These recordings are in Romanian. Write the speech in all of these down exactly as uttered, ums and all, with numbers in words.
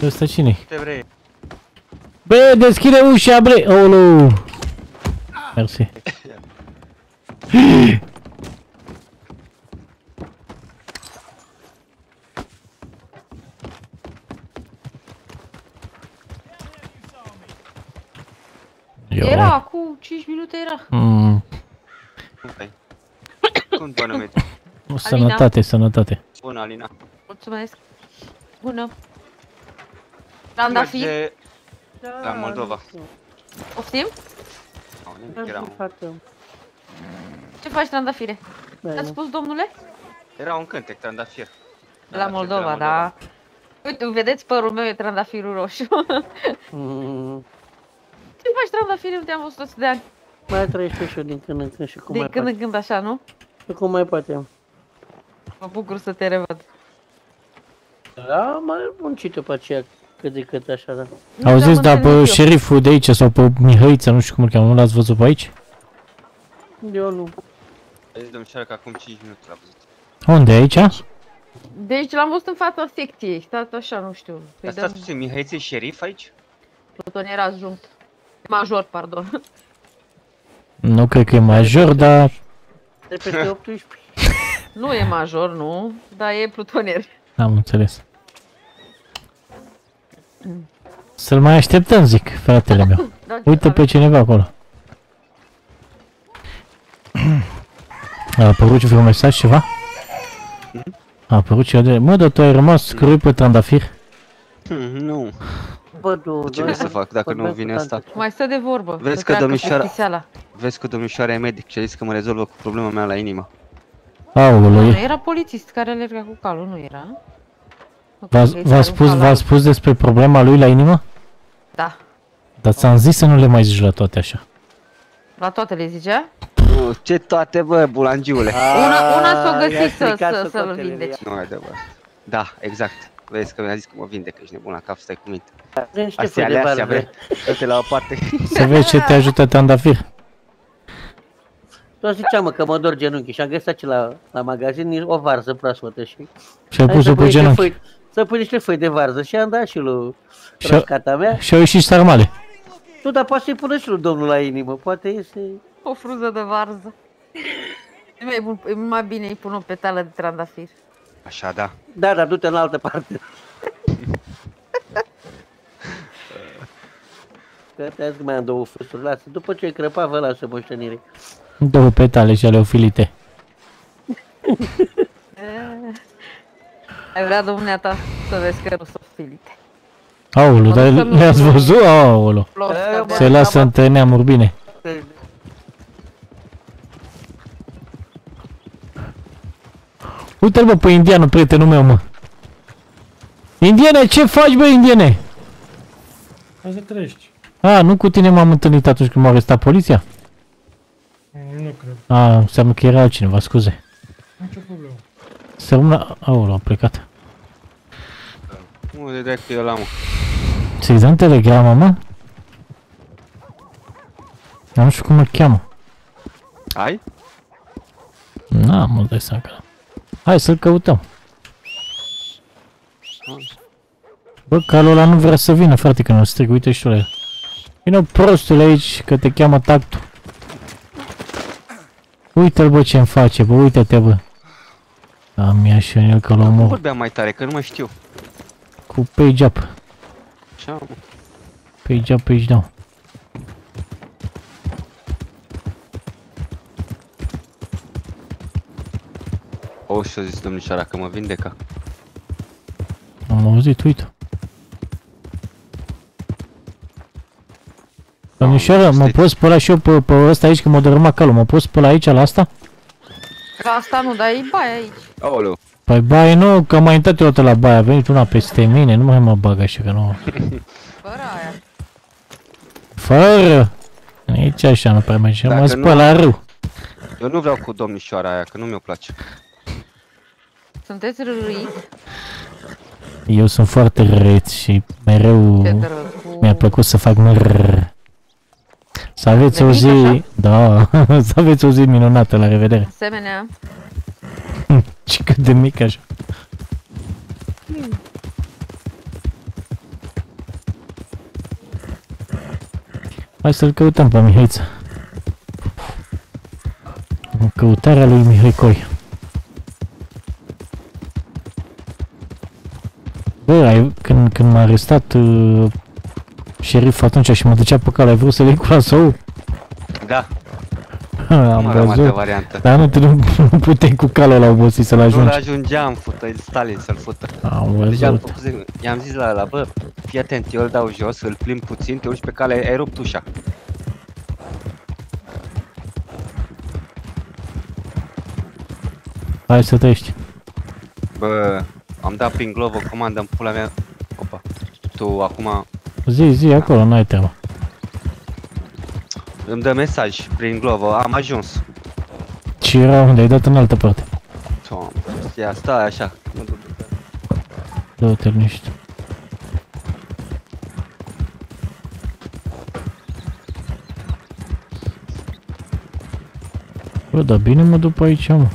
Ăsta cine-i? Te vrei? Bă, deschide ușa, bre! Olu! Mersi. Era, cu cinci minute era. Mm. Cum vă numiți? Sănătate, sănătate. Bună, Alina. Mulțumesc. Bună. Trandafir? Merge la Moldova. Poftim? Era un... Ce faci, trandafire? Ați spus, domnule? Era un cântec, trandafir. La Moldova, da. Uite, vedeți, părul meu e trandafirul roșu. Ce faci, trandafire? Nu te-am văzut o sută de ani. Mai trăiește și eu din când în când și cum din mai când poate. în când așa, nu? Și cum mai poate. Mă bucur să te revăd. Da, mai muncit-o pe aceea cât de cât așa, da. Auziți, dar pe șeriful de aici sau pe Mihăița, nu știu cum îl cheamă, nu l-ați văzut pe aici? Eu nu. Aici, domnișoară, că acum cinci minute l-a văzut. Unde, aici? Deci l-am văzut în fața secției, stați așa, nu știu. Dar stați puțin, Mihăiță e șerif aici? Pluton era adjunct. Major, pardon. Nu cred că e major, dar... De peste optsprezece. Nu e major, nu, dar e plutonier. Am înțeles. Să-l mai așteptăm, zic, fratele meu. Uite pe cineva acolo. A apărut vreun mesaj, ceva? A apărut ceva de... Mă, dar tu ai rămas scruit pe trandafir? Nu. Bă, nu, ce să fac dacă nu vine asta? Mai stă de vorbă. Vezi că domnișoara... Vezi că domnișoara e medic și a zis că mă rezolvă cu problema mea la inimă. Aoleu. Era polițist care alerga cu calul, nu era? V-a spus, v-a spus despre problema lui la inimă? Da. Dar ți-am zis să nu le mai zici la toate așa. La toate le zicea? Ce toate, bă, bulangiule? Una, una s-o găsit să, să-l vindeci. Nu, adevărat. Da, exact. Vezi că mi-a zis că mă vindec, că ești nebun la cap, stai cu minte. Astea alea, astea, bre. Dă-te la o parte. Să vezi ce te ajută trandafir. Tot ziceam, mă, că mă dor genunchi și am găsit aici la, la magazin o varză proaspătă și... Și-ai pus-o pe genunchi. Foi, să pui niște foi de varză și am dat și lui răscata mea. Și-au ieșit sarmale. Nu, dar poate să-i pună și lui domnul la inimă, poate iese... O frunză de varză. E mai, bun, e mai bine îi pun o petală de trandafir. Așa, da. Da, dar du-te în altă parte. Că te-a zis că mai am două fusturi, lasă. După ce ai crăpat, vă lasă moștenire. Două petale și ale ofilite. Ai vrea, dumneata, să vezi că nu sunt ofilite. Aoleu, dar le-ați văzut? Aoleu. Se lasă între neamuri bine. Uite-l, bă, pe indianul, prietenul meu, mă. Indiene, ce faci, bă, indiene? Hai să trăiești. A, nu cu tine m-am întâlnit atunci când m-a arestat poliția? Nu cred. A, înseamnă că era altcineva, scuze. Nicio problemă. Să rămână... Aoleu, a plecat. Unde dracu e ăla, mă? Ți-ai dat în telegramă, mă? Nu știu cum îl cheamă. Ai? Na, mă dai seama că... Hai să-l căutăm. Bă, calul ăla nu vrea să vină, frate, că nu strig, uite și tu la el. Vino prostule aici, că te cheamă tactul. Uite-l, bă, ce-mi face, bă, uite-te, bă. Am ia și el că l-o omor. Nu vorbeam mai tare, că nu mai știu. Cu page up. Așa, mă. Page up, page down. O, și-o zis domnișoara că mă vindecă. Am auzit, uite. Domnișoară, mă pot spăla și eu pe, pe ăsta aici, că m-a dărâmat calul. Mă pot spăla aici, la asta? La asta nu, dar e baia aici. Aoleu. Păi baie nu, că am mai intrat eu la baie, a venit una peste mine, nu mai mă bag așa că nu... Fără aia. Fără? Nici așa nu prea merge, mă spăl la râu. Eu nu vreau cu domnișoara aia, că nu mi-o place. Sunteți râit? Eu sunt foarte răreț și mereu mi-a plăcut să fac mrrr. Să aveți o zi... Da, să aveți o zi minunată, la revedere. Asemenea. Și cât de mic așa. Hai să-l căutăm pe Mihaiță. Căutarea lui Mihai Coi. Bă, ai, când, când m-a arestat uh, șeriful atunci și mă ducea pe cale, ai vrut să le iei cu său? Da. Am văzut, dar nu, nu, nu puteai cu calea la obosit să-l ajungi. Nu l-ajungeam, fută, Stalin să-l fută. Am văzut. I-am zis la ăla, bă, fii atent, eu îl dau jos, îl plimb puțin, te urci pe cale, ai rupt ușa. Hai să trăiești. Bă, am dat prin glove o comandă în pula mea. Opa, tu acum... Zi, zi, acolo, n-ai treabă. Îmi dă mesaj prin glove, am ajuns. Și era unde? Ai dat în altă parte. Doamne, ia, stai așa. Du-te liniște. Bă, dar bine mă duc pe aici, mă.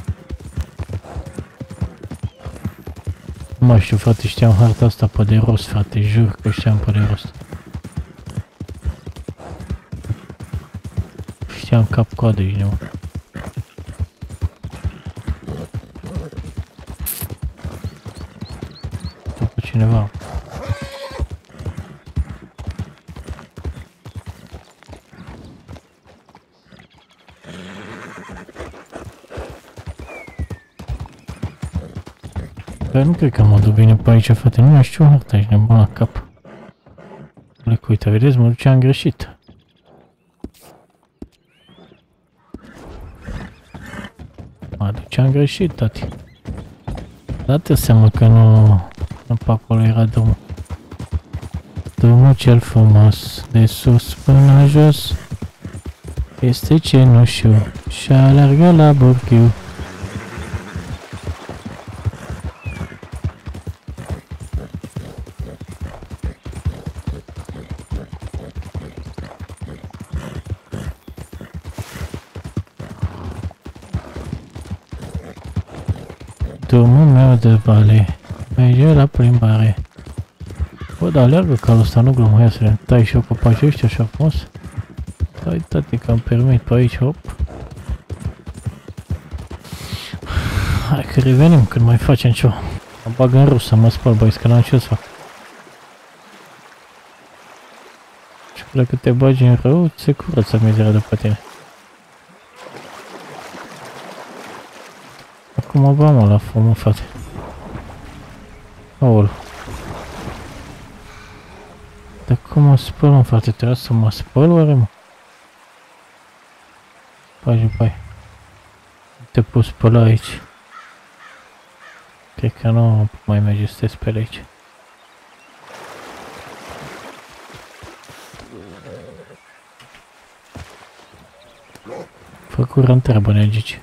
Nu mai știu, frate, știam harta asta pe de rost, frate, jur că știam pe de rost. Știam cap-coadă, mă. După cineva. Bă, nu cred că mă duc bine pe aici, frate, nu mai știu harta, ești nebun la cap. Lec, uite, vedeți, mă duceam greșit. Mă duceam greșit, tati. Dă-te seama că nu... Nu pe acolo era drumul. Drumul cel frumos, de sus până jos, este cenușiu și alergă la burchiu. Drumul meu de vale merge la plimbare. Bă, dar alergă calul ăsta, nu glumă, ia să le tai și eu copacii ăștia așa frumos. Stai, tati, că am permit pe aici, hop. Hai că revenim când mai facem ceva. Mă bag în rus să mă spăl, băi, că n-am ce să fac. Și dacă te bagi în rău, se curăță mizeria după tine. Acum bă, mă, la fumă, frate. Aoleu. Dar cum mă spăl, mă, frate? Trebuie să mă spăl, oare, mă? Pai, pai. Te pus spăla aici. Cred că nu mai merge să te speli aici. Fă cură întreabă, negici.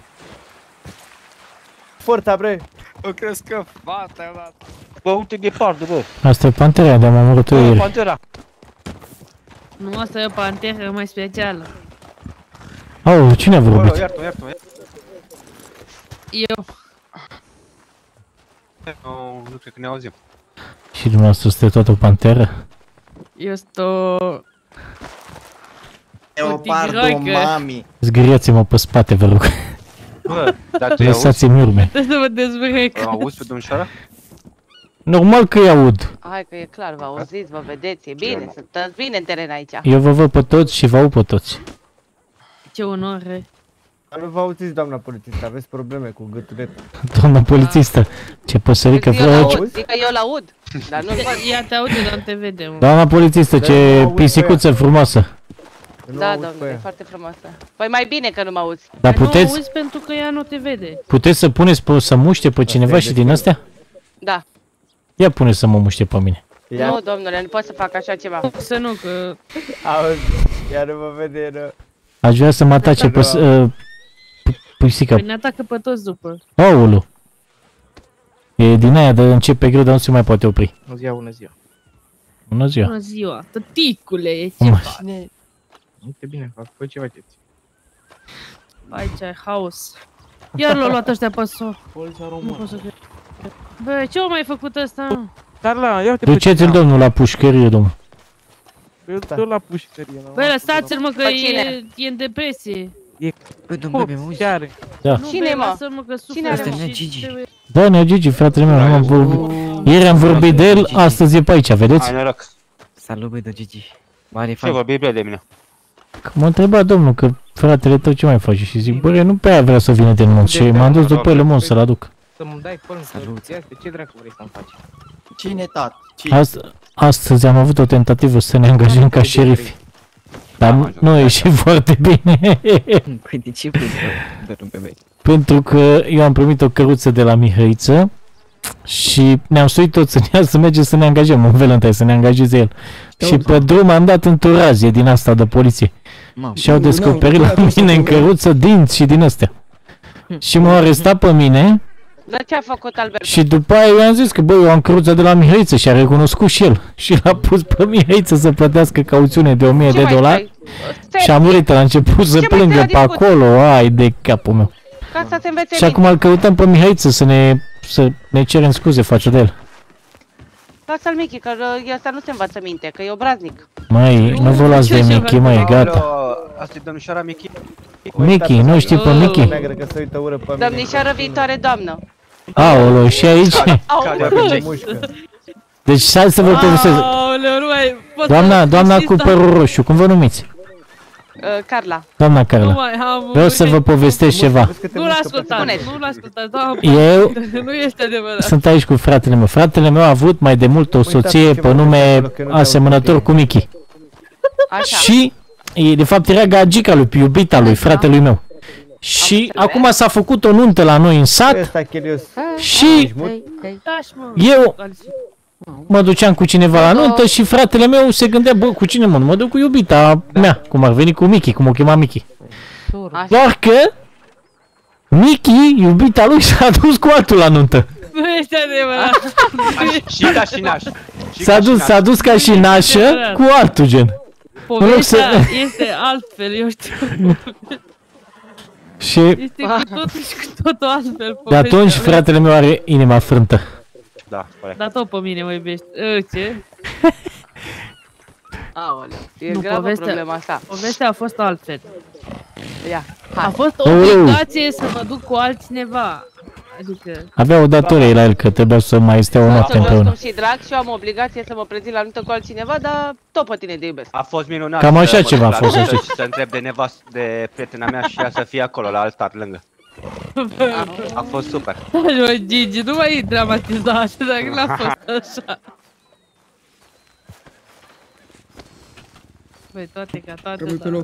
Forța, bre! Bă, crezi că fata i-a dat. Bă, uite ghepardul, bă. Asta e pantera, de-am omorât-o ieri. Pantera. Nu, asta e o panteră mai specială. Au, cine a vorbit? Iartă-mă, iartă-mă, iartă-mă. Eu. Nu, nu cred că ne auzim. Și dumneavoastră sunteți tot o panteră? Eu sunt o... Leopardul mami! Zgâriați-mă pe spate, vă rog. Bă, dar tu i-auzi? Lăsați-mi urme. Trebuie să mă dezbrec. Auzi pe domnișoara? Normal că îi aud. Hai că e clar, vă auziți, vă vedeți, e bine, sunteți bine în teren aici. Eu vă văd pe toți și vă aud pe toți. Ce onoare. Nu vă auziți, doamna polițistă, aveți probleme cu gâtuletul. Doamna polițistă, ce păsărică Eu vă... l-aud, zic că eu l-aud, dar nu-l văd. Ia te aude, dar nu te vede, mă. Doamna polițistă, ce pisicuță frumoasă. Da, domnule, e foarte frumoasă. Păi mai bine că nu mă auzi. Dar Nu puteți, auzi pentru că ea nu te vede. puteți să puneți pe, să muște pe cineva și din astea? Da. Ia pune să mă muște pe mine. Ia. Nu, domnule, nu pot să fac așa ceva. Să nu, că... Auzi, iar nu mă vede, nu. Aș vrea să mă atace păs... Uh, pisica. Păi ne atacă pe toți după. Aoleu. E din aia de începe greu, dar nu se mai poate opri. Bună ziua, bună ziua. Bună ziua. Bună ziua, tăticule, ce Bună. faci? Uite bine, fac, voi ce faceți? Aici e haos. Iar l-au luat ăștia pe so. Poliția Nu română. pot să cred. Bă, ce-au mai făcut ăsta? Carla, ia uite Duceți-l, domnul, la pușcărie, domnul. Eu dă la pușcărie. Băi, lăsați-l mă că Pe e, cine? e în depresie. Băi, domn bebe, mă uiți. Ce are? Da. Nu, Cine, băi, mă? lasă-l mă că Cine suferă are, mă? și Gigi. trebuie- Da, nea Gigi, fratele meu, am vorbit. Ieri am vorbit de el, astăzi e pe aici, vedeți? Ai noroc. Salut, băi, de Gigi. Mare Ce fan. vorbi bine de mine? Că m-a întrebat domnul că fratele tău ce mai face și zic, bă, nu prea vrea să vină din munț și m-am dus după el în munț să-l aduc. Să-mi dai până Salut. să ce dracu vrei să-mi faci? Cine, tat? Cine? Ast astăzi am avut o tentativă să ne angajăm ca șerifi. Dar nu a ieșit foarte bine. Păi de ce vrei să domn bebe? Pentru că eu am primit o căruță de la Mihăiță și ne-am suit toți în ea să mergem să ne angajăm în Valentine, să ne angajeze el. Și pe drum am dat într-o razie din asta de poliție. Și au descoperit la mine în căruță dinți și din astea. Și m-au arestat pe mine. Dar ce a făcut Albert? Și după aia eu i-am zis că băi, eu am căruța de la Mihăiță și a recunoscut și el. Și l-a pus pe Mihăiță să plătească cauțiune de o mie de dolari. Și a murit, a început să plângă pe acolo, ai de capul meu. Ca să te învețe Și acum îl căutăm pe Mihăiță să ne, să ne cerem scuze față de el. Lasă-l Michi, că uh, ăsta nu se învață minte, că e obraznic. Mai, nu vă luați de Michi, mai, gata. Asta e domnișoara Michi. Michi, nu știi pe Michi? Neagră că se uită ură pe mine. Domnișoară viitoare doamnă. Aolo, și aici? Deci hai să vă povestesc. Aoleu, nu mai pot să- Doamna, doamna știți, cu da. părul roșu, cum vă numiți? Uh, Carla. Doamna Nu Carla, mai am. vreau să vă povestesc ceva. Nu l-ascultați, nu l-ascultați, doamna. Eu Nu este adevărat. sunt aici cu fratele meu. Fratele meu a avut mai de mult o soție pe nume asemănător cu Michi. Așa. Și, e, de fapt, era gagica lui, iubita lui, fratelui meu. Și acum s-a făcut o nuntă la noi în sat Ăsta, Chelios. și Taci, mă. eu mă duceam cu cineva la nuntă și fratele meu se gândea, bă, cu cine mă, mă duc cu iubita mea, cum ar veni cu Michi, cum o chema Michi. Așa. Doar că Michi, iubita lui, s-a dus cu altul la nuntă. Nu este adevărat. Și ca și naș. Și S-a ca și dus, naș. s-a dus ca și nașă cu altul gen. Povestea este altfel, eu știu. Și Este cu totul și cu totul altfel de povestea. atunci fratele meu are inima frântă. Da, corect. Dar tot pe mine mă iubești. Ă, ce? Aoleu, e Nu, gravă povestea- problema asta. Povestea a fost altfel. Ia, A hai. fost o obligație să mă duc cu altcineva. Adică... Avea o datorie la el că trebuia să mai stea o noapte Să împreună. cum și drag și eu am obligație să mă prezint la nuntă cu altcineva, dar tot pe tine te iubesc. A fost minunat. Cam să așa mă ceva duc a la fost, să nuntă știți. Și să întreb de nevast, de prietena mea și ea să fie acolo, la altar, lângă. A fost super. Mă, Gigi, nu mai dramatiza așa, dacă n-a fost așa. Băi, toate ca toate, Rămâi pe da. loc.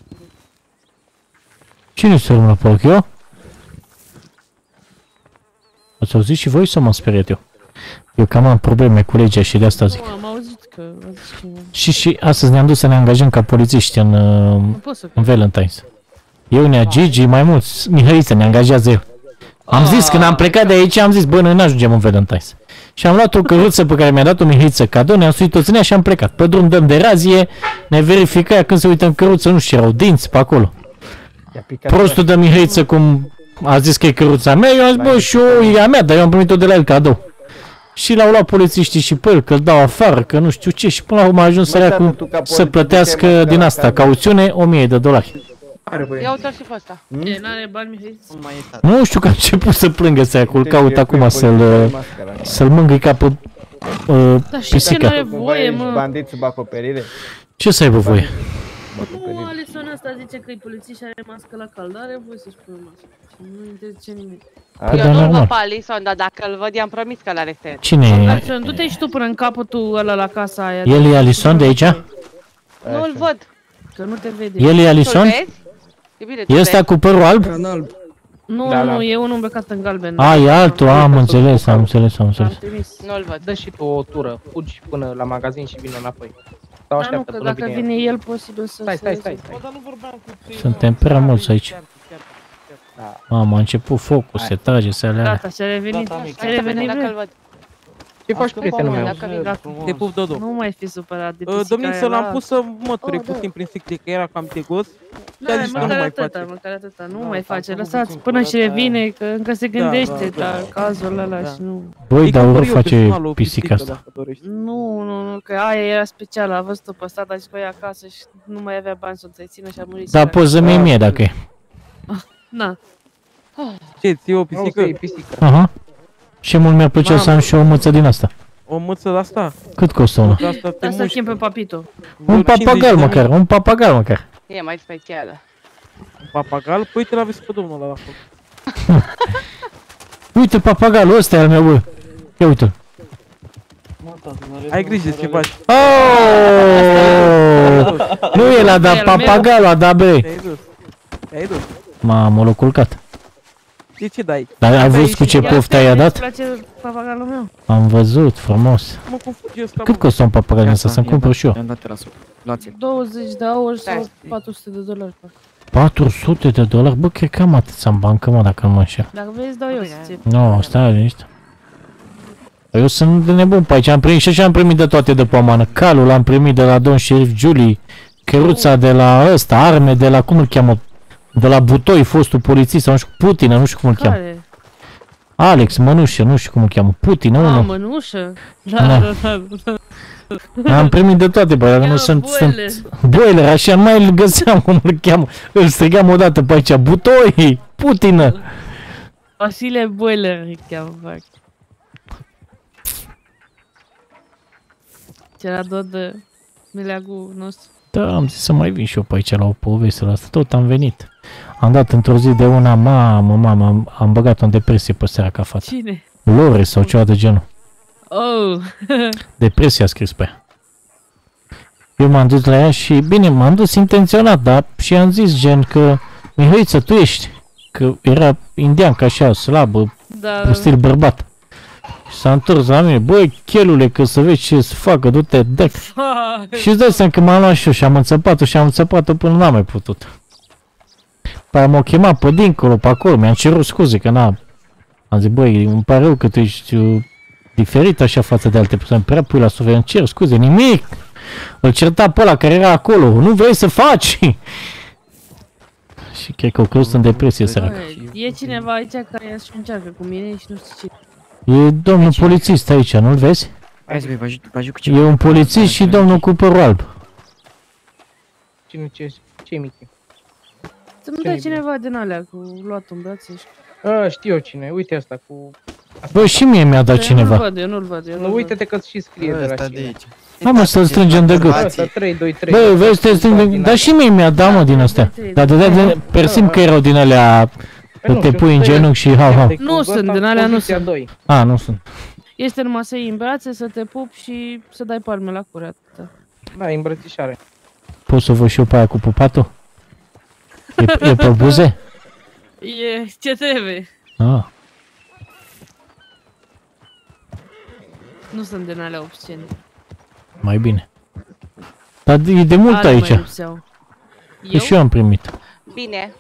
Cine se urmă pe ochi, eu? Ați auzit și voi sau m-am speriat eu? Eu cam am probleme cu legea și de asta zic. Nu, am auzit că a zis cineva. Și, și astăzi ne-am dus să ne angajăm ca polițiști în, uh, Nu pot să în Valentine's. Eu, Nea Gigi, mai mulți, Mihăiță ne angajează el. Am zis, când am plecat de aici, am zis, bă, noi n-ajungem în Valentine's. Și am luat o căruță pe care mi-a dat-o Mihăiță cadou, ne-am suit toți în ea și am plecat. Pe drum dăm de razie, ne verifica ea când se uită în căruță, nu știu, erau dinți pe acolo. Prostul de Mihăiță, cum a zis că e căruța mea, eu am zis, bă, și eu, e a mea, dar eu am primit-o de la el cadou. Și l-au luat polițiștii și pe el, că îl dau afară, că nu știu ce, și până la urmă a ajuns săracul să plătească din asta, cauțiune, o mie de dolari. Ia uite-l și pe ăsta. E, n-are bani, Mihăiță? Nu știu că a început să plângă săracul, caut acum să-l să-l mângâi ca pe uh, Dar și ce pisica. n-are voie, mă? Bandit sub acoperire. Ce să aibă voie? Nu, Alison ăsta zice că e polițist și are mască la cald, are voie să-și pună mască. Și nu interzice nimic. Păi, Eu dar nu-l văd normal. pe Alison, dar dacă îl văd, i-am promis că l-are arestez. Cine e? Alison, du-te și tu până în capătul ăla la casa aia. El e Alison de aici? Nu-l văd. Că nu te vede. El e Alison? Tu-l vezi? E bine, tu E ăsta vezi. cu părul alb? Nu, Da, nu, da. e unul îmbrăcat în galben. A, e altul, am înțeles, am înțeles, am înțeles. Nu-l văd. Dă și tu o tură, fugi până la magazin și vină înapoi. Sau Dar nu, așteaptă că până dacă vine vine el. el, posibil să... Stai, stai, să- stai, stai. Suntem prea mulți aici. Da. Mamă, a început focul, se trage, se aleargă. Gata, și-a revenit. Și-a revenit, Dacă bă. îl văd. Ce faci, prietenul meu? Te pup, Dodo. Nu mai fi supărat de pisica Domnic, să l-am pus să măture Oh, da. puțin prin sticlie, că era cam tegos. Da, măcar atâta, măcar atâta, nu mai face, lăsați până și revine, că încă se gândește la cazul ăla și nu... Băi, dar ură face pisica asta. Nu, nu, nu, că aia era specială, a văzut-o pe stata și pe ea acasă și nu mai avea bani să o întrețină și a murit. Dar poți să-mi iei mie dacă e. Na. Ce, ți o pisică? E pisică. Aha. Și mult mi-ar plăcea să am și o mâță din asta. O mâță de asta? Cât costă una? Dar să chem pe Papito. Un papagal măcar, un papagal măcar. E mai specială. Un papagal? Păi uite l-aveți pe domnul ăla la acolo. Uite papagalul ăsta e al meu, bă. Ia uite-l. Ai grijă ce faci. Nu e la da papagalul, a da bre. Te-ai dus. Te-ai dus. Mamă, l-a culcat. De ce dai? Dar ai văzut cu ce poftă i-a dat? Îți place papagalul meu? Am văzut, frumos. Mă confugi ăsta. Cât costă un papagal ăsta? Să-mi cumpăr și eu. I-am dat la sub. Luați-l. douăzeci de aur sau patru sute de dolari. patru sute de dolari? Bă, cred că am atâția în bancă, mă, dacă nu mă înșel. Dacă vrei, dau eu să ți Nu, stai liniște. Eu sunt de nebun pe aici, am primit și așa am primit de toate de pomană. Calul l-am primit de la Don Sheriff Julie, căruța de la ăsta, arme de la, cum îl cheamă? De la Butoi, fostul polițist, sau nu știu, Putină, nu știu cum îl cheamă. Care? Alex, Mănușă, nu știu cum îl cheamă, Putină, A, unul. mănușă? Da, Da. da, da, da. Am primit de toate, bă, dacă nu sunt... Boiler. sunt boiler, așa, nu mai îl găseam cum îl cheamă. Îl strigam odată pe aici, Butoi, Putină. Vasile Boiler îi cheamă, fac. Ce-era tot de meleagul nostru. Da, am zis să mai vin și eu pe aici la o poveste la asta, tot am venit. Am dat într-o zi de una, mamă, mamă, am, am băgat-o în depresie pe seara ca fată. Cine? Lore sau ceva de genul. Oh! Depresia a scris pe ea. Eu m-am dus la ea și, bine, m-am dus intenționat, dar și am zis gen că, Mihăiță, tu ești, că era indiancă așa, slabă, Da, cu stil bărbat. Și s-a întors la mine, băi, chelule, că să vezi ce să facă, du-te, dec. Și îți dai seama că m-am luat și eu și am înțăpat-o și am înțăpat-o până n-am mai putut. Păi m-au chemat pe dincolo, pe acolo, mi-am cerut scuze că n-am. Am zis, băi, îmi pare rău că tu ești uh, diferit așa față de alte persoane, prea pui la suflet, îmi cer scuze, nimic. Îl certa pe ăla care era acolo, nu vrei să faci. Și cred că o căzut în depresie săracă. e cineva aici care își încearcă cu mine și nu știu ce. E domnul polițist aici, nu-l vezi? Hai să vă ajut, vă ajut cu E ceva. un polițist și domnul cu părul alb. Cine, ce, ce-i Michi? Să-mi dai cineva din alea cu luat în brațe și... A, știu eu cine, uite asta cu... Bă, și mie mi-a dat Eu nu-l cineva. văd, eu nu-l văd, eu nu-l Nu, văd. uite-te că și scrie de la Ăsta de cine. aici. Hai mă, să-l strângem de gât. Asta, trei doi trei. Bă, vezi, te strângem, dar și mie mi-a dat, mă, din astea. Dar de de persim că erau din alea, că te pui în genunchi și hau, hau. Nu sunt, din alea nu sunt. doi. A, nu sunt. Este numai să iei în brațe, să te pup și să dai palme la cură, atâta. Da, e îmbrățișare. Pot să văd și eu pe aia cu pupatul? E, e pe buze? E, ce trebuie. Ah. Nu sunt din alea obscene. Mai bine. Dar e de mult Ale aici. mai lipseau. Că și eu am primit. Bine.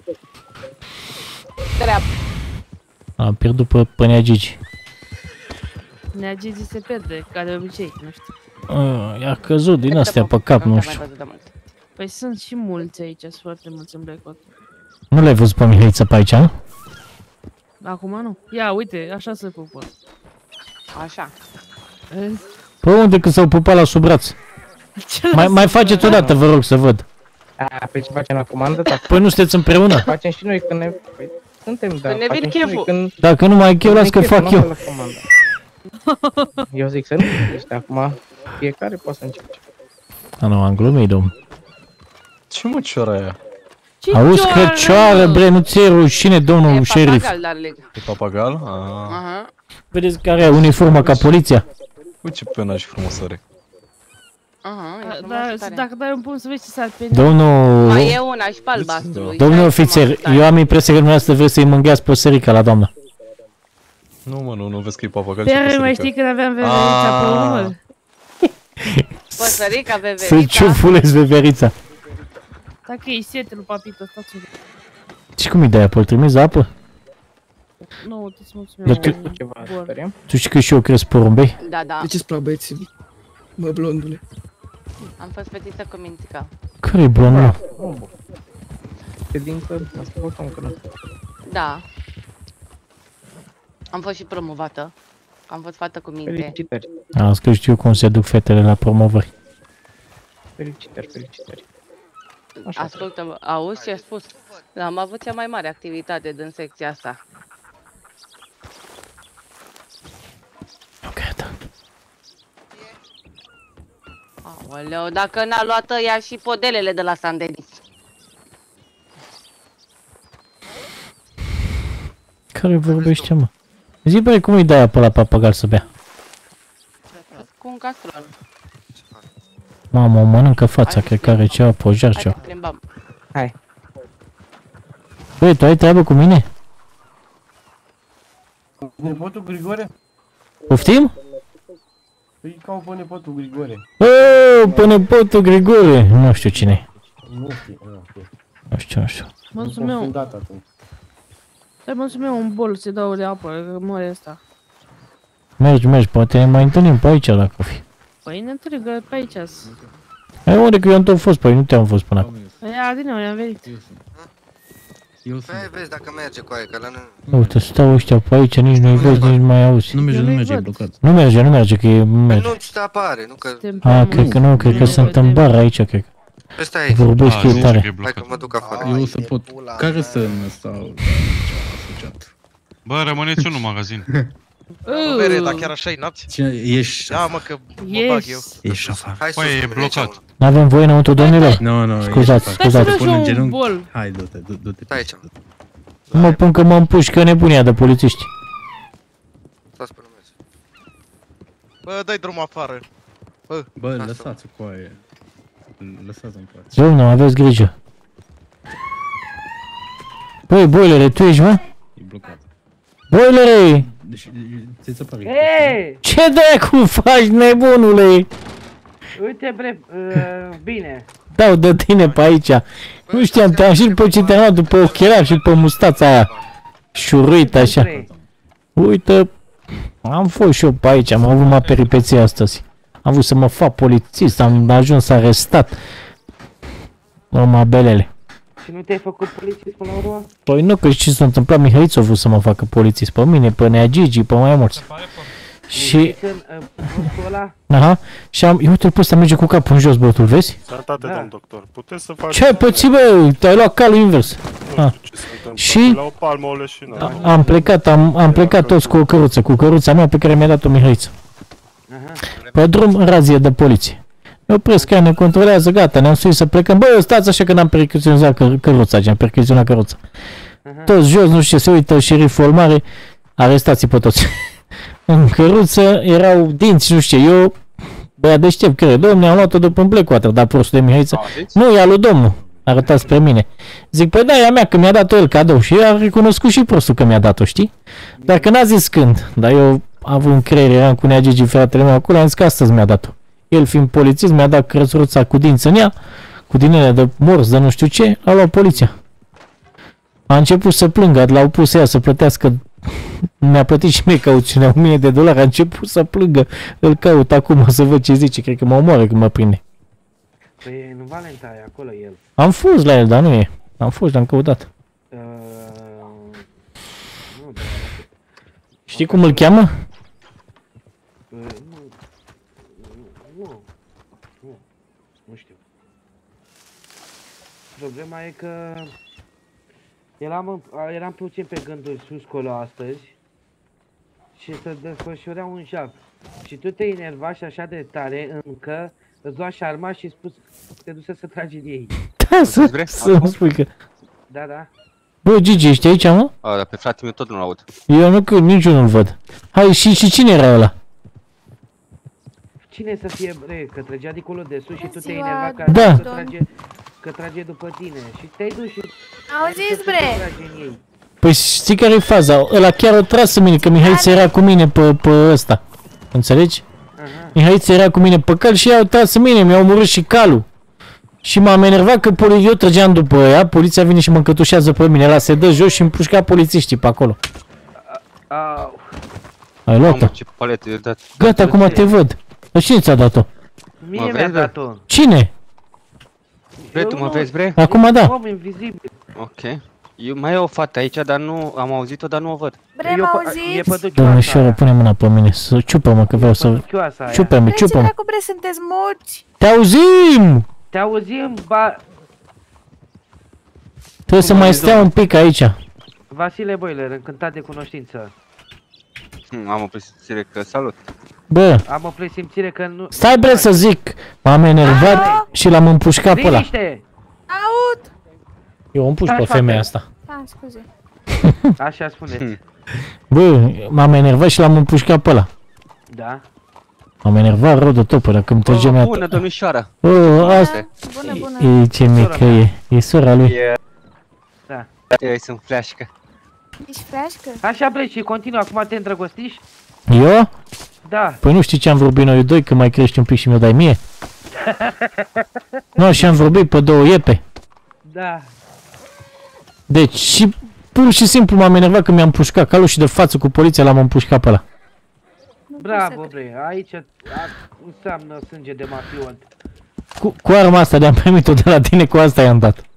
Treabă. Am pierdut pe, pe Nea Gigi. Nea Gigi se pierde, ca de obicei, nu știu. Ah, i-a căzut din astea pe cap, nu știu. Păi sunt și mulți aici, sunt foarte mulți în Blackwood. Nu l-ai văzut pe Mihăiță pe aici, nu? Acum nu. Ia, uite, așa se pupă. Așa. Vezi? Pe unde că s-au pupat la sub braț? Mai, mai faceți odată, vă rog, să văd. A, pe ce facem la comandă? Da. Păi nu sunteți împreună? Facem și noi când ne... Păi, suntem, da. Când ne facem vine și noi cheful. când... Dacă nu mai ai chef, las că Când ne fac cheful, eu. nu la comandă. Eu zic să nu ești acum. Fiecare poate să încerce. A, nu, am glumit, domn. Ce mă ciora aia? Ce Auzi că cioară, bre, nu ți-e rușine, domnul E șerif. papagal, dar leg. E papagal? Ah. Aha. Vedeți care are uniforma ca poliția? Uite ce pena și frumos are. Aha, e frumos Da, tare. dacă dai un pumn să vezi ce s-ar pe Domnul... Mai e una și pe albastru. Domnul ofițer, eu am impresia că dumneavoastră vreți să-i mângheați păsărica la doamna. Nu mă, nu, nu vezi că e papagal și Pe mai păsărica. știi când aveam veverița pe Ah. umăr? Păsărica, Să-i veverița. ciufulezi veverița. Dacă e sete lui Papito, stați un Și cum e de aia, îl trimis la apă? Nu, te mulțumim. Dar Ceva, Bun. speriem. tu știi că și eu cresc porumbei? Da, da. De ce-ți plac băieții? Bă, blondule. Am fost fetiță cu mințica. Care-i blondul? Ședință, asta votăm că nu. Da. Am fost și promovată. Am fost fată cu minte. Felicitări. Azi că știu cum se duc fetele la promovări. Felicitări, felicitări. Așa. Ascultă, auzi ce ai spus? Am avut cea mai mare activitate din secția asta. Ok, da. Aoleu, dacă n-a luat ea și podelele de la San Denis. Care vorbește, mă? Zi, băi, cum îi dai apă la papagal să bea? Cu un castron. Mamă, o mănâncă fața, cred că are ceva, pojar Hai ceva. să plimbăm. Hai. Băi, tu ai treabă cu mine? Nepotul Grigore? Poftim? Păi ca pe nepotul Grigore. Oooo, pe nepotul Grigore! Nu știu cine. Nu știu, nu știu. Nu știu, nu știu. Mulțumim. Confundat atunci. Hai, mulțumim un bol să-i dau de apă, că moare ăsta. Mergi, mergi, poate ne mai întâlnim pe aici dacă o fi. Păi ne întâlnim pe aici. Hai, unde că eu am tot fost, păi nu te-am fost până acum. Ia, din nou, i-am venit. Eu sunt. Hai, vezi dacă merge cu aia, că la nu... Uite, stau ăștia pe aici, nici nu-i văd, nici nu mai auzi. Nu merge, nu merge, e blocat. Nu merge, nu merge, că e... merge. Nu ți apare, nu că... A, cred că nu, cred că sunt în bar aici, cred că. Ăsta e. Vorbește e tare. Hai că mă duc afară. Eu o să pot... Care să stau asociat? Bă, rămâneți unul în magazin. Bere, dar chiar așa e noapte? Cine ești? Ia mă că mă bag eu. Ești șofar. Hai Păi, e blocat. N-avem voie înăuntru, domnilor? Nu, nu, Scuzați, scuzați. Pun în genunchi. Hai, du-te, du-te. Stai aici. Nu mă pun că mă împușcă nebunia de polițiști. Stați pe numeț. Bă, dai drumul afară. Bă, Bă, lăsați-o cu aia. Lăsați-o în pace. Domnul, aveți grijă. Băi, boilere, tu ești, mă? E blocat. Boilere! Deci, ți se pare. Hei! Ce dracu faci, nebunule? Uite, bre, uh, bine. Dau de tine pe aici. Nu știam, te-am și după ce te-am luat după ochelari și după mustața aia. Șuruit așa. Uite, am fost și eu pe aici, am avut mai peripeție astăzi. Am vrut să mă fac polițist, am ajuns arestat. Urma belele. Și nu te-ai făcut polițist până la urmă? Păi nu, că ce s-a întâmplat, Mihăiță a vrut să mă facă polițist pe mine, pe Nea Gigi, pe mai mulți. Și... Aha, și am... Uite-l pe ăsta merge cu capul în jos, bătul, vezi? Sănătate, domn doctor. Puteți să faceți... Ce ai pățit, bă? Te-ai luat calul invers. Nu știu ce se întâmplă. Și... La o palmă o leșină. Am plecat, am, am plecat toți cu o căruță, cu căruța mea pe care mi-a dat-o Mihăiță. Pe drum, razie de poliție. Ne opresc, ea ne controlează, gata, ne-am suit să plecăm. Bă, stați așa că n-am percheționat căr căruța, am percheționat căruța. Toți jos, nu știu ce, se uită șeriful mare, arestați-i pe toți. În căruță erau dinți, nu știu ce, eu, băiat deștept, cred, domne, am luat-o după un Blackwater, dar prostul de Mihăiță. Nu, e al lui domnul, arătați spre mine. Zic, păi da, e a mea, că mi-a dat-o el cadou și a recunoscut și prostul că mi-a dat-o, știi? Dar că n-a zis când, dar eu avut un creier, eram cu Nea Gigi, fratele meu acolo, am zis că astăzi mi-a dat-o. El fiind polițist, mi-a dat cărțuruța cu dinți în ea, cu dinele de morți, de nu știu ce, a luat poliția. A început să plângă, l-au pus ea să plătească, mi-a plătit și mie cauțiunea, o mie de dolari, a început să plângă, îl caut acum să văd ce zice, cred că mă omoară când mă prinde. Păi în Valenta e acolo el. Am fost la el, dar nu e, am fost, l-am căutat. Uh, nu, Știi cum îl cheamă? uh, nu, nu, nu, nu știu. Problema e că eram, eram puțin pe gânduri sus colo astăzi și să desfășura un jaf. Și tu te enervași așa de tare încă îți lua șarma și spus te duci să tragi de ei. Da, să, să-mi spui că... Da, da. Bă, Gigi, ești aici, mă? A, dar pe fratele meu tot nu-l aud. Eu nu, că nici eu nu-l văd. Hai, și, și cine era ăla? Cine să fie, bre, că trăgea dincolo de sus și tu te enerva că, Da. că, trage, că trage după tine și te-ai dus și... Auziți, bre! Păi știi care-i faza? Ăla chiar o tras în mine, că Mihăiță era cu mine pe, pe ăsta. Înțelegi? Mihăiță era cu mine pe cal și ea o tras în mine, mi-a omorât și calul. Și m-am enervat că poli eu trăgeam după ea, poliția vine și mă încătușează pe mine, ăla se dă jos și împușca polițiștii pe acolo. Au. Ai luat-o? Mamă, ce palete i-a dat. Gata, acum te văd. Dar cine ți-a dat-o? Mie Mă mi-a vezi, dat-o. Cine? Bre, tu mă vezi, bre? Acum da. Om invizibil. Ok. Eu mai e o fată aici, dar nu am auzit-o, dar nu o văd. Bre, mă auziți? Domnișoară, pune mâna pe mine, să ciupă-mă, că vreau să... Ciupă-mă, Bre, ce ciupă-mă. dracu, bre, sunteți morți? Te auzim! Te auzim, ba... Trebuie să mai stea un pic aici. Vasile Boiler, încântat de cunoștință. Hm, am o presimțire că salut. Bă, Am o presimțire că nu... stai bre să zic. M-am enervat și l-am împușcat pe ăla. Liniște! Aud! Eu o împușc pe femeia asta. Ah, scuze. Așa spuneți. Bă, m-am enervat și l-am împușcat pe ăla. Da. M-am enervat rău de tot până când trăgea mea. Bună, domnișoară. Oh, asta. Bună, bună. E ce mică e. E sora lui. E... Da. Eu sunt fleașcă. Ești freașcă? Așa, bre, și continuă, acum te îndrăgostiși? Eu? Da. Păi nu știi ce am vorbit noi doi, că mai crești un pic și mi-o dai mie? Nu, așa am vorbit pe două iepe. Da. Deci, și pur și simplu m-am enervat că mi-am pușcat calul și de față cu poliția l-am împușcat pe ăla. Bravo, bre, aici a, înseamnă sânge de mafiot. Cu, cu arma asta de-am primit-o de la tine, cu asta i-am dat.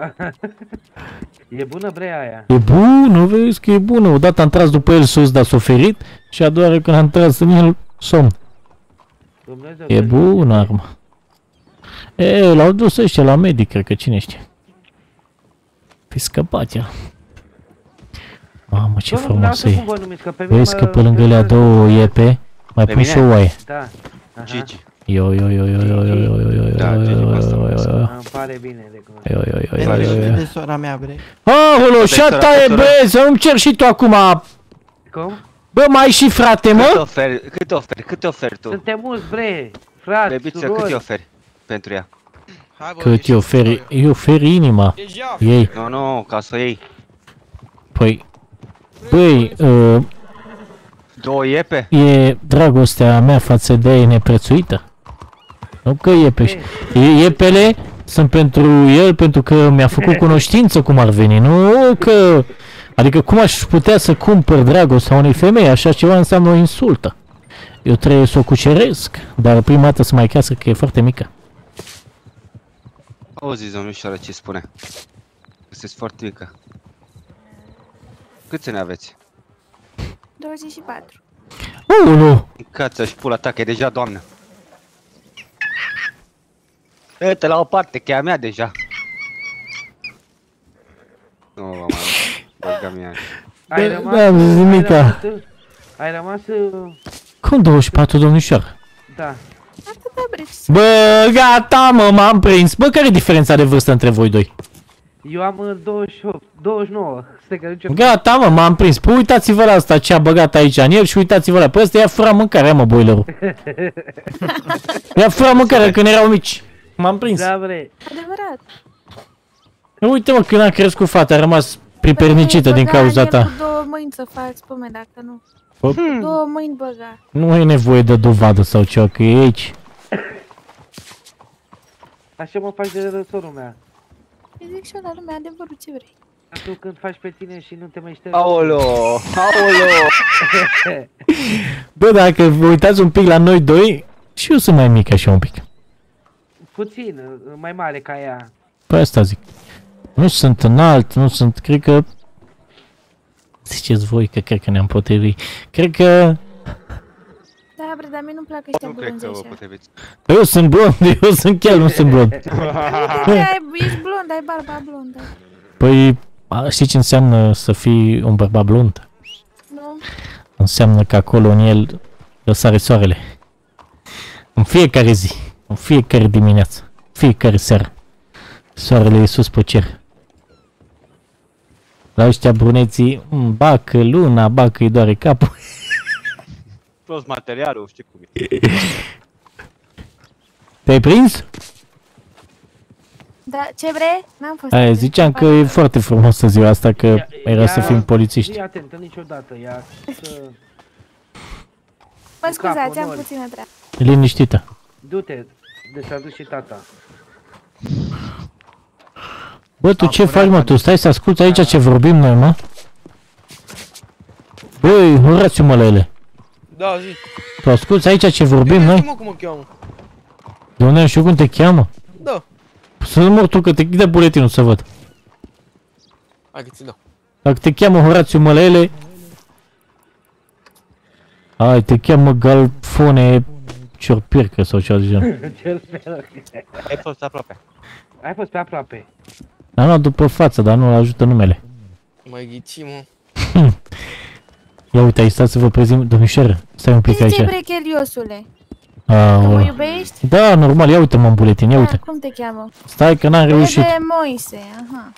E bună, bre, aia. E bună, vezi că e bună. Odată am tras după el sus, dar s-a ferit. Și a doua oară când am tras în el, somn. Dumnezeu, E bună arma. E, l-au dus ăștia la medic, cred că cine știe. Fi scăpat el. Mamă, ce frumos e. Vezi că pe lângă alea două iepe, mai pun și o oaie. Da. Gigi. Yo, yo, yo, yo, yo, yo, yo, yo, yo, Da, Gigi, asta mă yo, yo. Îmi pare bine de cum. Yo, yo, yo, yo, yo, yo. de sora mea, bre. Aolo, și ata e, bă, să nu-mi cer și tu acum. Cum? Bă, mai ai și frate, Cât mă? oferi, cât oferi, cât oferi tu? Suntem mulți, bre, frate, Bebiță, surori. cât îi oferi pentru ea? Cât îi oferi? Îi oferi inima. Ei. Nu, nu, ca să o iei. Păi, băi, uh, Două iepe? e dragostea mea față de ea e neprețuită. Nu că iepe. Iepele sunt pentru el pentru că mi-a făcut cunoștință cum ar veni, nu că... Adică cum aș putea să cumpăr dragostea unei femei, așa ceva înseamnă o insultă. Eu trebuie să o cuceresc, dar prima dată să mai crească că e foarte mică. Auzi, domnișoară, ce spune? Sunteți foarte mică. Câți ani aveți? douăzeci și patru. Ulu! Cața-și pula ta, că e deja doamnă. Uite la o parte, că e a mea deja. Nu, mă, băga mea. Ai Da, rămas... da, am zis ai nimica. rămas- Ai rămas... uh, Cum douăzeci și patru, domnișoară? Da. Atâta, bre, ce Bă, gata, mă, m-am prins. Bă, care e diferența de vârstă între voi doi? Eu am uh, douăzeci și opt, douăzeci și nouă. Stai că duce... Gata, mă, m-am prins. Păi uitați-vă la asta ce a băgat aici în el și uitați-vă la... Păi ăsta i-a furat mâncarea, mă, boilerul. I-a furat mâncarea când erau mici. M-am prins. Da, bre. adevărat. Uite, mă, când a crescut fata, a rămas pripernicită din cauza ta. Cu două mâini să faci, spune dacă nu. Bă, Două mâini băga. nu e nevoie de dovadă sau ceva, că e aici. Așa mă faci de răsorul mea. Îi zic și eu la lumea adevărul ce vrei. Tu când faci pe tine și nu te mai ștergi. Aolo, aolo. Bă, dacă vă uitați un pic la noi doi, și eu sunt mai mic așa un pic. Puțin, uh, mai mare ca ea. Păi asta zic. Nu sunt înalt, nu sunt, cred că... Ziceți voi că cred că ne-am potrivit. Cred că... Da, bre, dar mie nu-mi plac ăștia Nu cred blonzi că vă așa. potriviți. Păi eu sunt blond, eu sunt chiar, nu sunt blond. Bre, ai- ești blond, ai barba blondă. Păi, a, știi ce înseamnă să fii un bărbat blond? Nu? Înseamnă că acolo în el răsare soarele. În fiecare zi, în fiecare dimineață, fiecare seară. Soarele e sus pe cer. La ăștia bruneții, m, bacă luna, bacă îi doare capul. Plus materialul, știi cum e. Te-ai prins? Da, ce vrei? N-am fost. Aia, atent. ziceam că e foarte frumosă ziua asta, că Ia- era ia- să fim polițiști. Fii atentă niciodată, ea să... Mă cu capul scuzați, am nori. puțină treabă. Liniștită. Du-te, de s-a dus și tata. Bă, tu ce faci, mă? Tu stai să asculti aici ce vorbim noi, mă? Băi, Horațiu Mălele. Da, zi. Tu asculti aici ce vorbim noi? Mă, cum mă cheamă? De unde știu cum te cheamă? Da. Să nu mor tu că te dă buletinul să văd. Hai că ți dau. Dacă te cheamă Horațiu Mălele... Hai, te cheamă Galfone Ciorpircă sau ceva de genul. Ai fost aproape. Ai fost pe aproape. Am luat după față, dar nu ajută numele. Mai ghici, mă. Ia uite, ai stat să vă prezint, domnișoară. Stai un pic aici. Ce brecheliosule? Aoleu. Că mă iubești? Da, normal, ia uite-mă în buletin, ia Da, uite. cum te cheamă? Stai că n-am reușit. Bebe Moise, aha.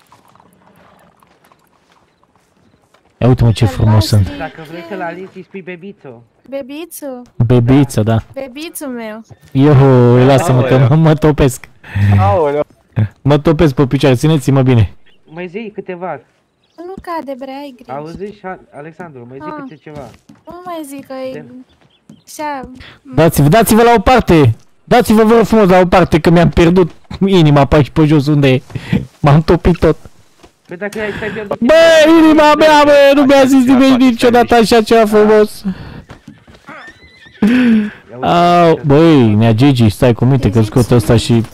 Ia uite-mă ce frumos sunt. Dacă vrei să-l alinți, îi spui bebițo. Bebițu? Bebiță, da. Bebițul meu. Eu, lasă-mă că mă, mă topesc. Aoleu. Mă topesc pe picioare, țineți-mă bine. Mai zi câteva. Nu cade, bre, ai grijă. Auzi, Alexandru, mai zi Ah. câte ceva. Nu mai zic că e... Așa... Dați-vă, dați-vă la o parte. Dați-vă, vă rog frumos, la o parte, că mi-am pierdut inima pe aici, pe jos, unde e. M-am topit tot. Păi dacă ai stai pierdut... Bă, inima mea, bă, nu mi-a zis nimeni niciodată așa ceva frumos. Au, băi, nea Gigi, stai cu minte că scot ăsta și...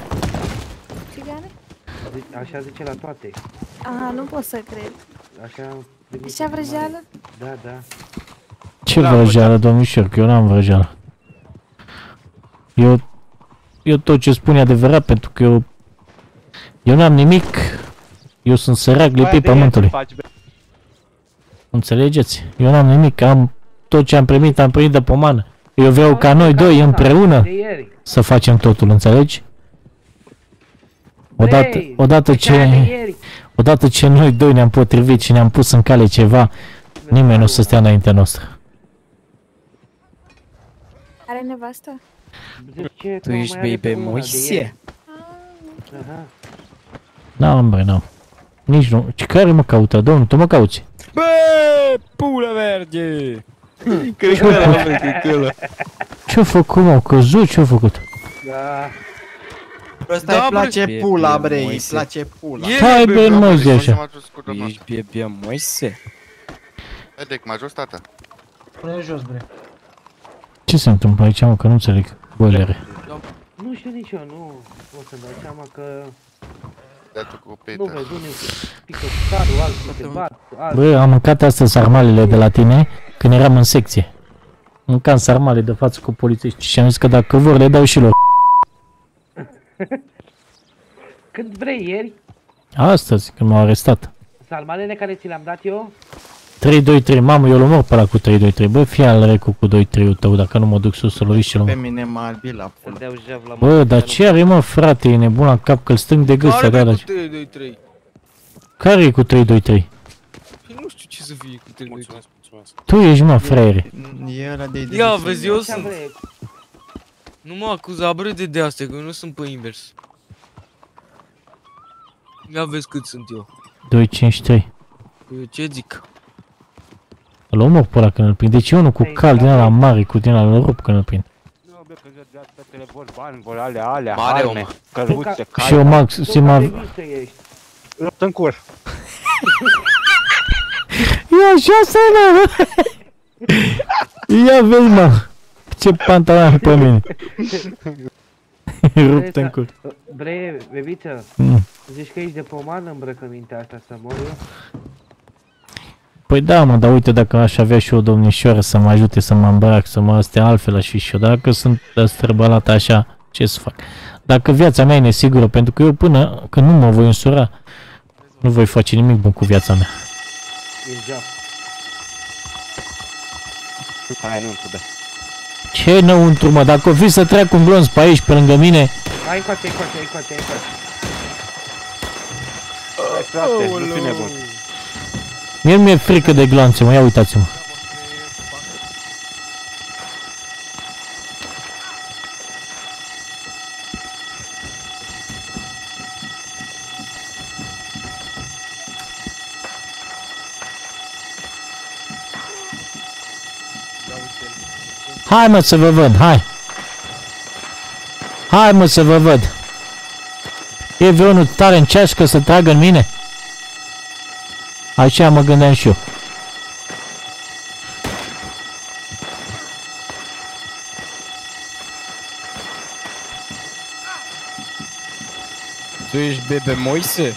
Așa zice la toate. Aha, nu pot să cred. Așa... Așa vrăjeală? Da, da. Ce vrăjeală, domnișor, că eu n-am vrăjeală. Eu... Eu tot ce spun e adevărat, pentru că eu... Eu n-am nimic. Eu sunt sărac lipit pământului. Înțelegeți? Eu n-am nimic, am... Tot ce am primit, am primit de pomană. Eu vreau ca noi doi împreună să facem totul, înțelegi? Odată, odată ce... Odată ce noi doi ne-am potrivit și ne-am pus în cale ceva, nimeni nu o să stea înaintea noastră. Are nevastă? Tu ești baby Moise? N-am, băi, n-am. Nici nu. Ce care mă caută, domnul? Tu mă cauți? Bă, pula merge! Cred că l-am făcut. Ce-a făcut, mă? Căzut? Ce-a făcut? Da. Ăsta îi place pula, bre, îi place pula. Stai, bă, nu mă zi așa. Ești bebe Moise? Haide, că m-a jos, tata. Pune jos, bre. Ce se întâmplă aici, mă, că nu înțeleg. Bălere. Nu știu nici eu, nu pot să-mi dau seama că... Cu nu văd, unii pică starul, alții se bat, alții... Bă, am mâncat astăzi sarmalele de la tine când eram în secție. Mâncam sarmale de față cu polițiști și am zis că dacă vor le dau și lor. Când vrei, ieri, Astăzi, când m-au arestat. salmalele care ți le-am dat eu, trei doi trei, mamă, eu l omor pe ăla cu trei doi trei. Bă, fii al recu cu doi trei-ul tău, dacă nu mă duc sus să loviți și-l Pe omor. mine m-a albit la pula. Bă, dar ce are, mă, frate, e nebun la cap, că-l stâng de gât să dea la... trei doi trei. Care e cu trei doi trei? Nu știu ce să fie cu trei doi trei. Tu ești, mă, fraiere. E ăla de... Ia vezi, eu sunt. Nu mă acuza, bre, de de astea, că eu nu sunt pe invers. Ia vezi cât sunt eu. doi cinci trei. Eu ce zic? Îl omor pe ăla când îl prind. Deci eu nu cu cal din ăla mare, cu din ăla, îl rup când îl prind. Alea, alea, Mare arme, căruțe, Și eu maxima... Lupt în cur. Ia așa să nu! Ia vezi, mă! Ce pantalon pe mine! Rupt în cur. bre, bebiță, Mm. zici că ești de pomană îmbrăcămintea asta să mor eu? Păi da, mă, dar uite, dacă aș avea și o domnișoară să mă ajute să mă îmbrac, să mă astea altfel aș fi și eu. Dacă sunt străbălată așa, ce să fac? Dacă viața mea e nesigură, pentru că eu până când nu mă voi însura, nu voi face nimic bun cu viața mea. Hai, nu trebuie. Ce înăuntru, mă? Dacă o fi să treacă un glonț pe aici, pe lângă mine... Hai încoace, încoace, încoace, încoace. Hai, frate, nu fi nebun. Mie nu mi-e frică de gloanțe, mă, ia uitați-mă. Hai, mă, să vă văd, hai! Hai, mă, să vă văd! E vreunul tare în ceașcă să tragă în mine? Așa mă gândeam și eu. Tu ești bebe Moise?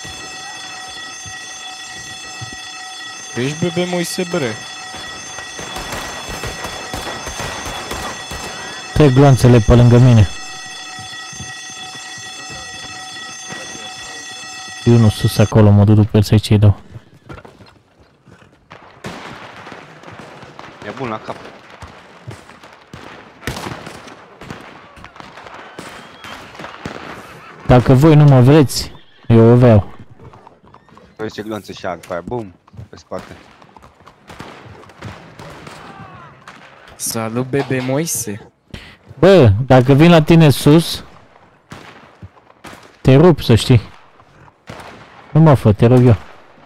Tu ești bebe Moise, bre? Trec gloanțele pe lângă mine. Eu nu sus acolo, mă duc după el să-i ce-i dau. E bun la cap. Dacă voi nu mă vreți, eu o vreau. Păi ce glonță și după aia, bum, pe spate. Salut, bebe Moise. Bă, dacă vin la tine sus, te rup, să știi. Nu mă fă, te rog eu.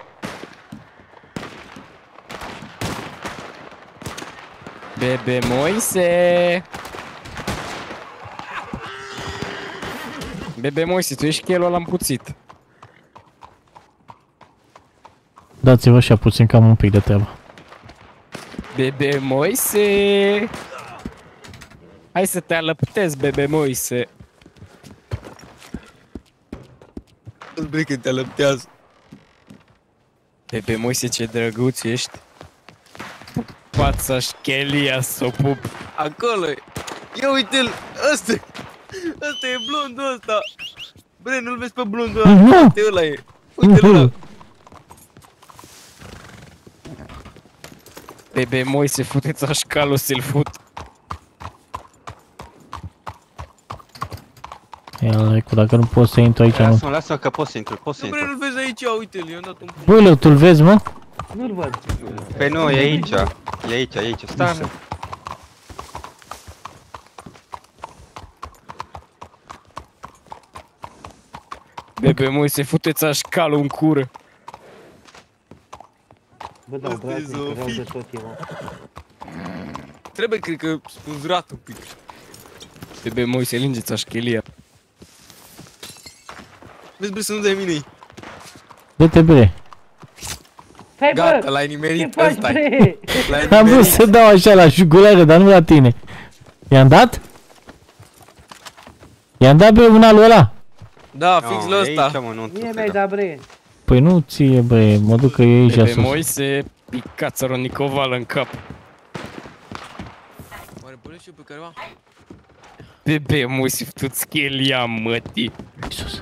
Bebe Moise. Bebe Moise, tu ești chelul ăla împuțit. Dați-vă așa puțin că am un pic de treabă. Bebe Moise. Hai să te alăptezi, bebe Moise. Îl vrei că te alăptează. Bebe Moise, ce drăguț ești. Fața șchelia să o pup. Acolo e. Ia uite-l, ăsta e. Ăsta e blondul ăsta. Bre, nu-l vezi pe blondul ăla? Uite ăla e. Uite-l ăla. Bebe Moise, futeți așcalul să-l fut. Ia, recu, dacă nu poți să intru aici, nu. Lasă-mă, lasă-mă că poți să intru, poți să Nu, bre, intru. nu-l vezi aici, uite-l, i-am dat un punct. Bă, leu, tu-l vezi, mă? Nu-l văd. Păi nu, e aici. E aici, e aici. Stai, mă. Bebe Moise, futeți așcalul în cură. Bă, dau brațe, că rău de tot e, mă. Trebuie, cred că, spuzrat un pic. Bebe Moise, lingeți așchelia. Vezi, bre, să nu dai mine. Dă-te, bre. Stai, Gata, bă! l-ai nimerit, Ce faci, ăsta-i. bre? L-ai Am vrut nimerit. să dau așa la jugulară, dar nu la tine. I-am dat? I-am dat, bre, una lui ăla. Da, fix la ăsta. Aici, mă, nu Mie mi-ai dat, bre. Păi nu ție, bre, mă duc că e aici Bebe sus. Moise, picați Ronicovală în cap. Oare bănuiești eu pe careva? Bebe Moise, futeți schelia, mătii. Iisus.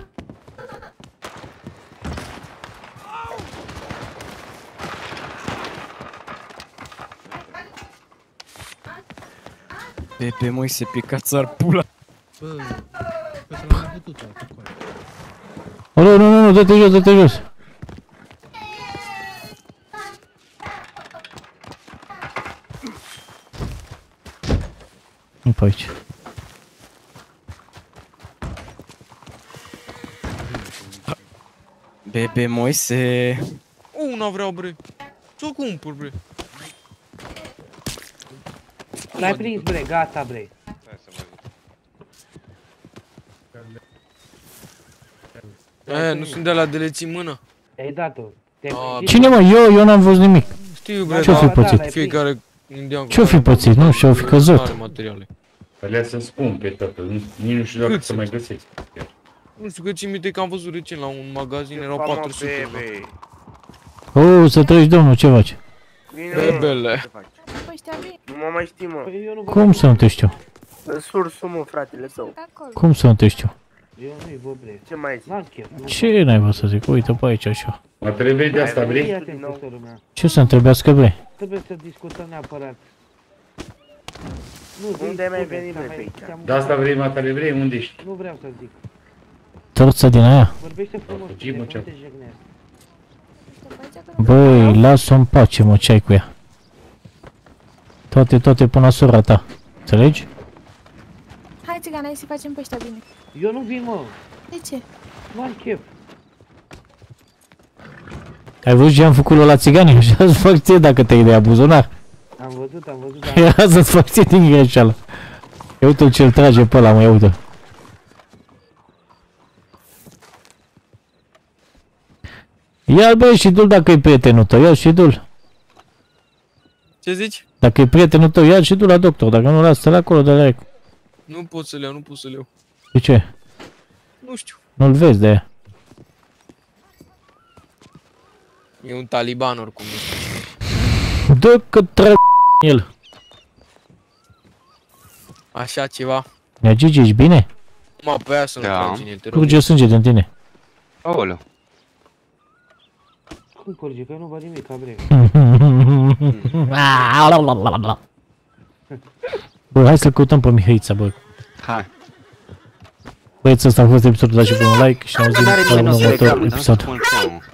Bebe Moise, picați ar pula. Bă, că s-a mai bătut acolo. O, nu, nu, nu, dă-te jos, dă-te jos. Nu pe aici. Bebe Moise. U, n-a vreau, bre. Ce-o cumpăr, bre? L-ai prins, bre, gata, bre. E, nu sunt de la de le ții mână. Ai dat-o. Cine, mă? Eu, eu n-am văzut nimic. Știu, bre, Ce-o fi dar pățit? fiecare indian Ce-o fi pățit? Nu, și-o fi căzut. are materiale. Alea sunt scumpe, tată, nici nu știu dacă să mai găsești. Nu știu că țin minte că am văzut recent la un magazin, erau patru sute. O, să treci, domnul, ce faci? Bebele. Nu mă mai știi, mă. Cum să nu te știu? Sursul, mă, fratele său. Cum să nu te știu? Eu nu-i vă, bre. Ce mai zici? N-am chef. Ce n-ai vă să zic? Uite pe aici așa. Mă trebuie de asta, Fii vrei? atent, sorul meu. Ce să întrebească, bre? Trebuie să discutăm neapărat. Nu, Unde ai mai venit, bre, pe aici? De asta vrei, matale, vrei? Unde ești? Nu vreau să zic. Torța din aia? Vorbește frumos, Ce, bre, mă, nu ce? te jignești. Băi, lasă-o în pace, mă, ce ai cu ea? Toate, toate până la sora ta. Înțelegi? Hai, țigana, hai să facem pe ăștia bine. Eu nu vin, mă. De ce? Nu am chef. Ai văzut ce am făcut la țiganii? Așa-ți fac ție dacă te-ai de buzunar. Am văzut, am văzut. Era să-ți fac ție din greșeală. Ia uite-l ce-l trage pe ăla, mă, ia uite. Ia-l, băi, și du-l dacă e prietenul tău, ia-l și du-l. Ce zici? Dacă e prietenul tău, ia-l și du-l la doctor, dacă nu, lasă-l acolo de la ecu. Nu pot să le iau, nu pot să le iau. De ce? Nu știu. Nu-l vezi de aia. E un taliban oricum. Dă că trag el. Așa ceva. Nea Gigi, ești bine? Mă, pe aia să nu Da. tragi în el, te rog. Curge sânge din tine. Aoleu. Cum curge? Că eu nu văd nimic, bre. Bă, hai să-l căutăm pe Mihăița, bă. Hai. Băieți, ăsta a fost episodul, dați și pe un like și ne auzim N-are la nimeni un o să le următor cam, da? episod. Cum îl cheamă?